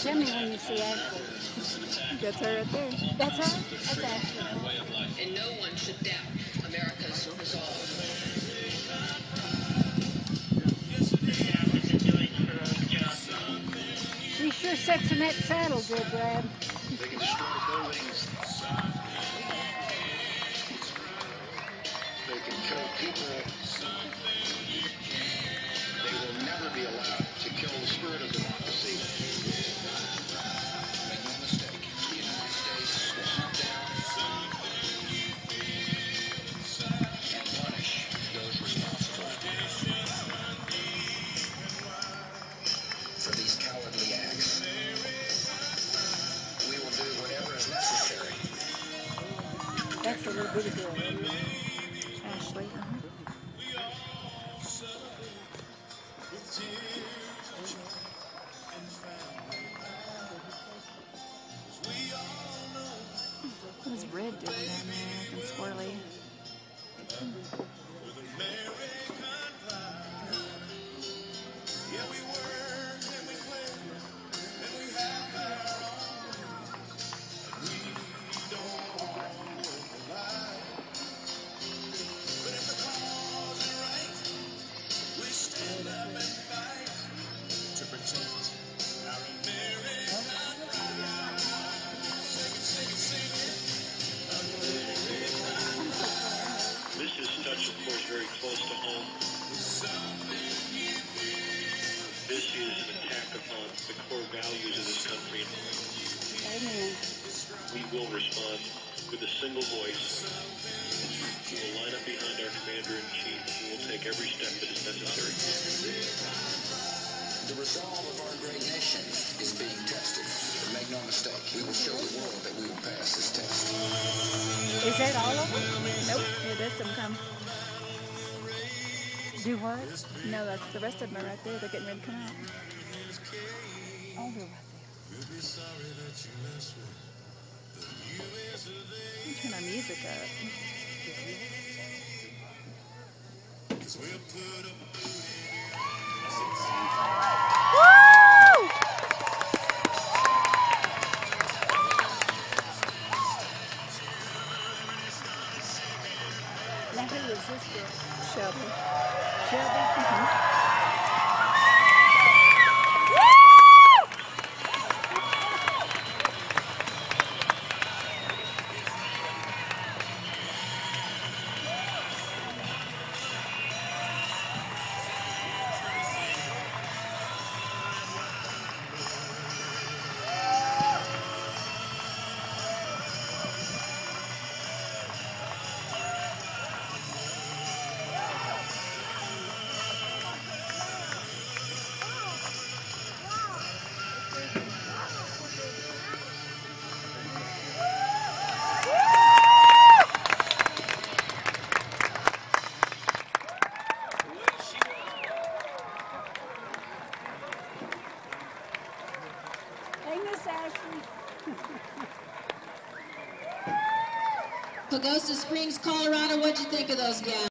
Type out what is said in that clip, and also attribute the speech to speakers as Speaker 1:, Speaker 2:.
Speaker 1: shimmy when you see Ashley.
Speaker 2: That's her right there.
Speaker 1: That's her? That's Ashley.
Speaker 3: And no one should doubt America's resolve.
Speaker 1: She sure sits in that saddle good, Brad.
Speaker 4: They can destroy buildings. They can kill people. They will never be allowed to kill the spirit of democracy. Make no mistake, the United States will hunt down and punish those responsible for these cowardly acts. We will do whatever is necessary.
Speaker 1: That's a little bitty girl. Ashley.
Speaker 2: What's Red doing down there? Acting squirrely.
Speaker 5: Touch, of course, very close to home. This is an attack upon the core values of this country.
Speaker 1: Amen.
Speaker 5: We will respond with a single voice. We will line up behind our commander-in-chief. We will take every step that is necessary.
Speaker 4: The resolve of our great nation is being tested. But make no mistake, we will show the world that we will pass this test.
Speaker 1: Is that all of them?
Speaker 2: Nope. Yeah, there's some come.
Speaker 1: Do what?
Speaker 2: No, that's the rest of them are right there. They're getting ready to come out.
Speaker 1: Oh, they're right
Speaker 2: Let me turn our music up. Woo!
Speaker 1: Now who is this girl?
Speaker 2: Shelby.
Speaker 1: Shelby? Hey, Miss Ashley.
Speaker 3: Pagosa Springs, Colorado, what'd you think of those gals?